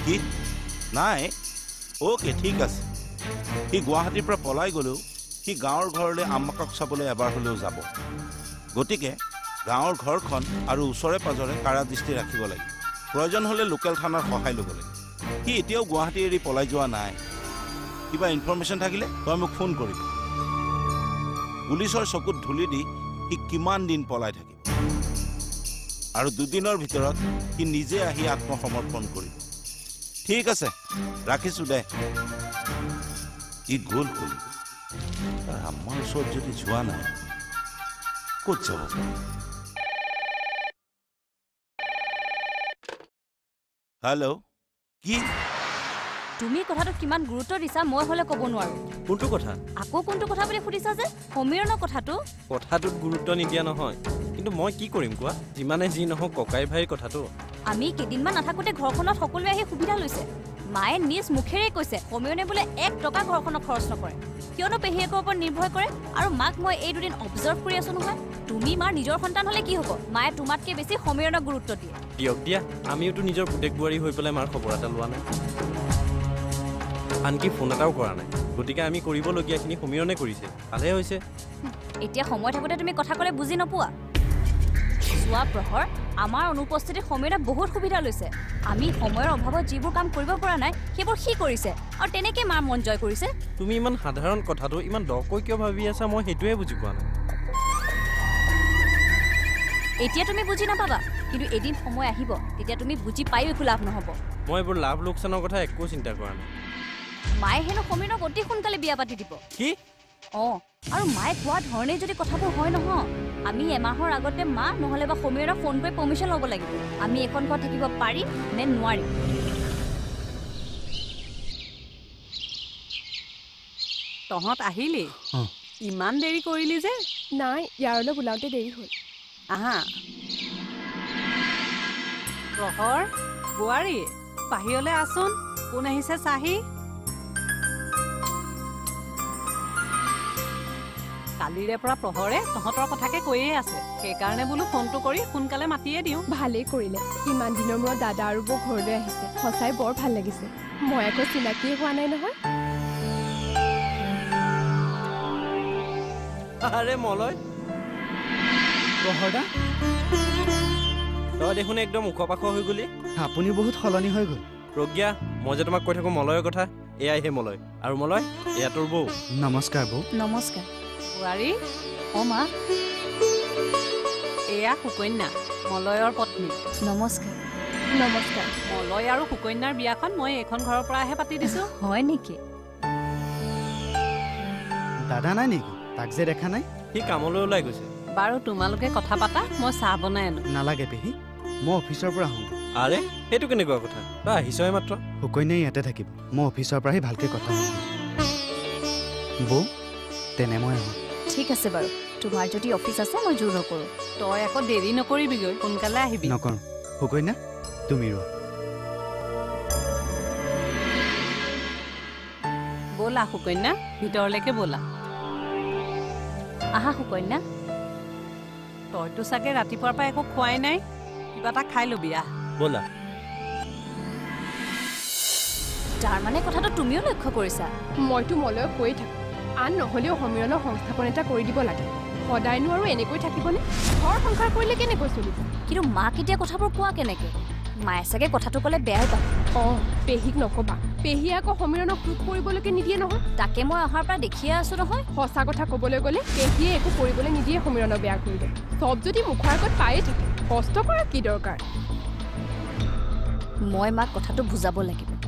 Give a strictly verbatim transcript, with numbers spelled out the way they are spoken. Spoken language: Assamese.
কি নাই ওকে ঠিক আছে সি গুৱাহাটীৰ পৰা পলাই গ'লেও সি গাঁৱৰ ঘৰলৈ আম্মাকক চাবলৈ এবাৰ হ'লেও যাব গতিকে গাঁৱৰ ঘৰখন আৰু ওচৰে পাজৰে কাৰা দৃষ্টি ৰাখিব লাগে প্ৰয়োজন হ'লে লোকেল থানাৰ সহায় ল'ব লাগে সি এতিয়াও গুৱাহাটী এৰি পলাই যোৱা নাই কিবা ইনফৰমেশ্যন থাকিলে তই মোক ফোন কৰিবি পুলিচৰ চকুত ধূলি দি সি কিমান দিন পলাই থাকিব আৰু দুদিনৰ ভিতৰত সি নিজে আহি আত্মসমৰ্পণ কৰিব ঠিক আছে ৰাখিছোঁ দে ই গ'ল গ'ল তাৰ আমাৰ ওচৰত যদি যোৱা নাই ক'ত যাব হেল্ল' কি তুমি কথাটো কিমান গুৰুত্ব দিছা মই হলে ক'ব নোৱাৰো কোনটো কথা আকৌ কোনটো কথা বুলি সুধিছা যে সমীৰণৰ কথাটো কথাটোত গুৰুত্ব নিদিয়া নহয় কিন্তু মই কি কৰিম কোৱা যিমানে যি নহওক ককাই ভাইৰ কথাটো আমি কেইদিনমান নাথাকোতে ঘৰখনত সকলোৱে আহি সুবিধা লৈছে মায়ে নিজ মুখেৰে কৈছে সমীৰনে বোলে এক টকা ঘৰখনত খৰচ নকৰে কিয়নো পেহীয়েকৰ ওপৰত নিৰ্ভৰ কৰে আৰু মাক মই এই দুদিন অবজাৰ্ভ কৰি আছো নহয় তুমি মাৰ নিজৰ সন্তান হলে কি হ'ব মায়ে তোমাতকৈ বেছি সমীৰণক গুৰুত্ব দিয়ে দিয়ক দিয়া আমিওতো নিজৰ পুতেক বোৱাৰী হৈ পেলাই মাৰ খবৰ এটা লোৱা নাই আনকি ফোন এটাও কৰা নাই গতিকে আমি কৰিবলগীয়াখিনি সমীৰণে কৰিছে ভালেই হৈছে এতিয়া সময় থাকোঁতে তুমি কথা ক'লে বুজি নোপোৱা যোৱা প্ৰহৰ আমাৰ অনুপস্থিতিত সমীৰণে বহুত সুবিধা লৈছে আমি সময়ৰ অভাৱত যিবোৰ কাম কৰিব পৰা নাই সেইবোৰ সি কৰিছে আৰু তেনেকৈ মাৰ মন জয় কৰিছে তুমি ইমান সাধাৰণ কথাটো ইমান দকৈ কিয় ভাবি আছা মই সেইটোৱে বুজি পোৱা নাই এতিয়া তুমি বুজি নাপাবা কিন্তু এদিন সময় আহিব তেতিয়া তুমি বুজি পাইও একো লাভ নহ'ব মই এইবোৰ লাভ লোকচানৰ কথা একো চিন্তা কৰা নাই মায়ে হেনো সমীৰক অতি সোনকালে বিয়া পাতি দিব কি অঁ আৰু মায়ে কোৱা ধৰণে যদি কথাবোৰ হয় নহয় আমি এমাহৰ আগতে মা নহ'লে বা সমীৰক ফোন কৰি পাৰ্মিশ্যন ল'ব লাগিব আমি এখন ঘৰত থাকিব পাৰিম নে নোৱাৰিম তহঁত আহিলি ইমান দেৰি কৰিলি যে নাই ইয়াৰলৈ ওলাওঁতে দেৰি হ'ল আহা প্ৰহৰ বোৱাৰী বাহিৰলৈ আছোন কোন আহিছে চাহি কালিৰে পৰা প্ৰহৰে তহঁতৰ কথাকে কৈয়ে আছে সেইকাৰণে বোলো ফোনটো কৰি সোনকালে মাতিয়ে দিওঁ ভালেই কৰিলে ইমান দিনৰ মূৰত দাদা আৰু বৌ ঘৰলৈ আহিছে সঁচাই বৰ ভাল লাগিছে মই আকৌ চিনাকিয়ে হোৱা নাই নহয় আৰে মলয় প্ৰহৰদা তই দেখোন একদম ওখ পাখ হৈ গলি আপুনি বহুত সলনি হৈ গ'ল প্ৰজ্ঞা মই যে তোমাক কৈ থাকোঁ মলয়ৰ কথা এয়াই হে মলয় আৰু মলয় এয়া তোৰ বৌ নমস্কাৰ বৌ নমস্কাৰ বোৱাৰী অঁ মা এয়া সুকন্যা মলয়ৰ পত্নী নমস্কাৰ নমস্কাৰ মলয় আৰু সুকন্যাৰ বিয়াখন মই এইখন ঘৰৰ পৰাহে পাতি দিছোঁ হয় নেকি দাদা নাই নেকি তাক যে দেখা নাই সি কামলৈ ওলাই গৈছে বাৰু তোমালোকে কথা পাতা মই চাহ বনাই আনো নালাগে পেহী মই অফিচৰ পৰা আহোঁ আৰে সেইটো কেনেকুৱা কথা তই আহিছই মাত্ৰ সুকন্যাই ইয়াতে থাকিব মই অফিচৰ পৰাহি ভালকৈ কথা পাতিম বৌ তেনে মই আহোঁ ঠিক আছে বাৰু তোমাৰ যদি অফিচ আছে মই জোৰ নকৰোঁ তই আকৌ দেৰি নকৰিবিগৈ সোনকালে আহিবি নকৰোঁ সুকন্যা তুমি ৰোৱা ব'লা সুকন্যা ভিতৰলৈকে ব'লা আহা সুকন্যা তইতো চাগে ৰাতিপুৱাৰ পৰা একো খোৱাই নাই কিবা এটা খাই ল'বি আহ ব'লা তাৰমানে কথাটো তুমিও লক্ষ্য কৰিছা মইতো মলয়ক কৈয়ে থাকোঁ আন নহ'লেও সমীৰণৰ সংস্থাপন এটা কৰি দিব লাগে সদায়নো আৰু এনেকৈ থাকিবনে ঘৰ সংসাৰ কৰিলে কেনেকৈ চলিব কিন্তু মাক এতিয়া কথাবোৰ কোৱা কেনেকৈ মায়ে চাগে কথাটো ক'লে বেয়াই পাব অঁ পেহীক নক'বা পেহীয়ে আকৌ সমীৰণক ক্ৰোধ কৰিবলৈকে নিদিয়ে নহয় তাকে মই অহাৰ পৰা দেখিয়ে আছোঁ নহয় সঁচা কথা ক'বলৈ গ'লে পেহীয়ে একো কৰিবলৈ নিদিয়ে সমীৰণক বেয়া কৰিলে চব যদি মুখৰ আগত পায়ে থাকে কষ্ট কৰা কি দৰকাৰ মই মাক কথাটো বুজাব লাগিব